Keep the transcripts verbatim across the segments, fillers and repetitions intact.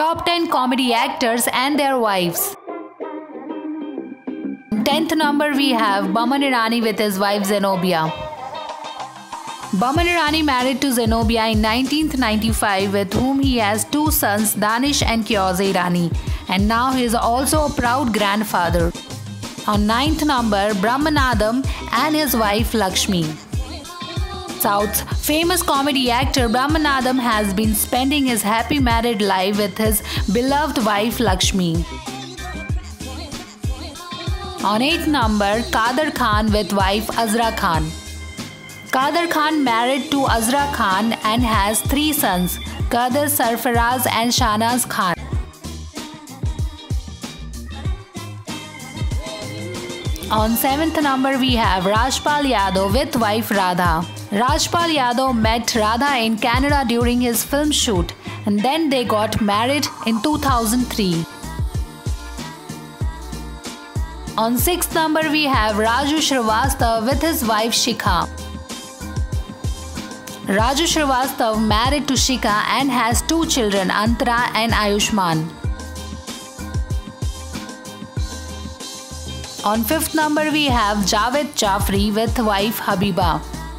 Top ten comedy actors and their wives. tenth number we have Boman Irani with his wife Zenobia. Boman Irani married to Zenobia in nineteen ninety-five, with whom he has two sons, Danish and Kyoze Irani, and now he is also a proud grandfather. On ninth number, Brahmanandam and his wife Lakshmi. South's famous comedy actor Brahmanandam has been spending his happy married life with his beloved wife Lakshmi. On eighth number, Kader Khan with wife Azra Khan. Kader Khan married to Azra Khan and has three sons, Kader, Sarfaraz and Shahnaz Khan. On seventh number we have Rajpal Yadav with wife Radha. Rajpal Yadav met Radha in Canada during his film shoot, and then they got married in two thousand three. On sixth number we have Raju Shrivastava with his wife Shikha. Raju Shrivastava married to Shikha and has two children, Antara and Ayushman. On fifth number we have Javed Jafri with wife Habiba.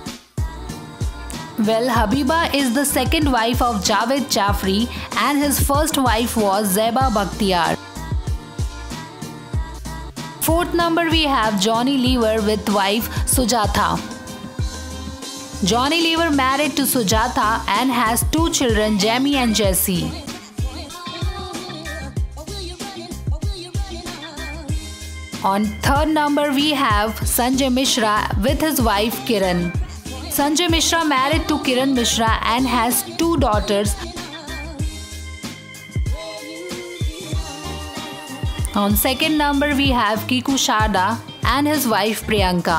Well, Habiba is the second wife of Javed Jafri and his first wife was Zeba Bakhtiar. Fourth number we have Johnny Lever with wife Sujatha. Johnny Lever married to Sujatha and has two children, Jamie and Jesse. On third number we have Sanjay Mishra with his wife Kiran. Sanjay Mishra married to Kiran Mishra and has two daughters. On second number we have Kiku Sharda and his wife Priyanka.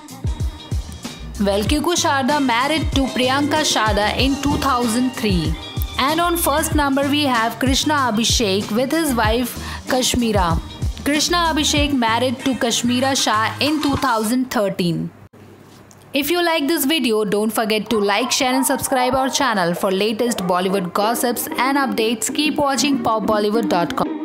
Well, Kiku Sharda married to Priyanka Sharda in two thousand three. And on first number we have Krishna Abhishek with his wife Kashmira. Krishna Abhishek married to Kashmira Shah in two thousand thirteen. If you like this video, don't forget to like, share and subscribe our channel for latest Bollywood gossips and updates. Keep watching pop bollywood dot com.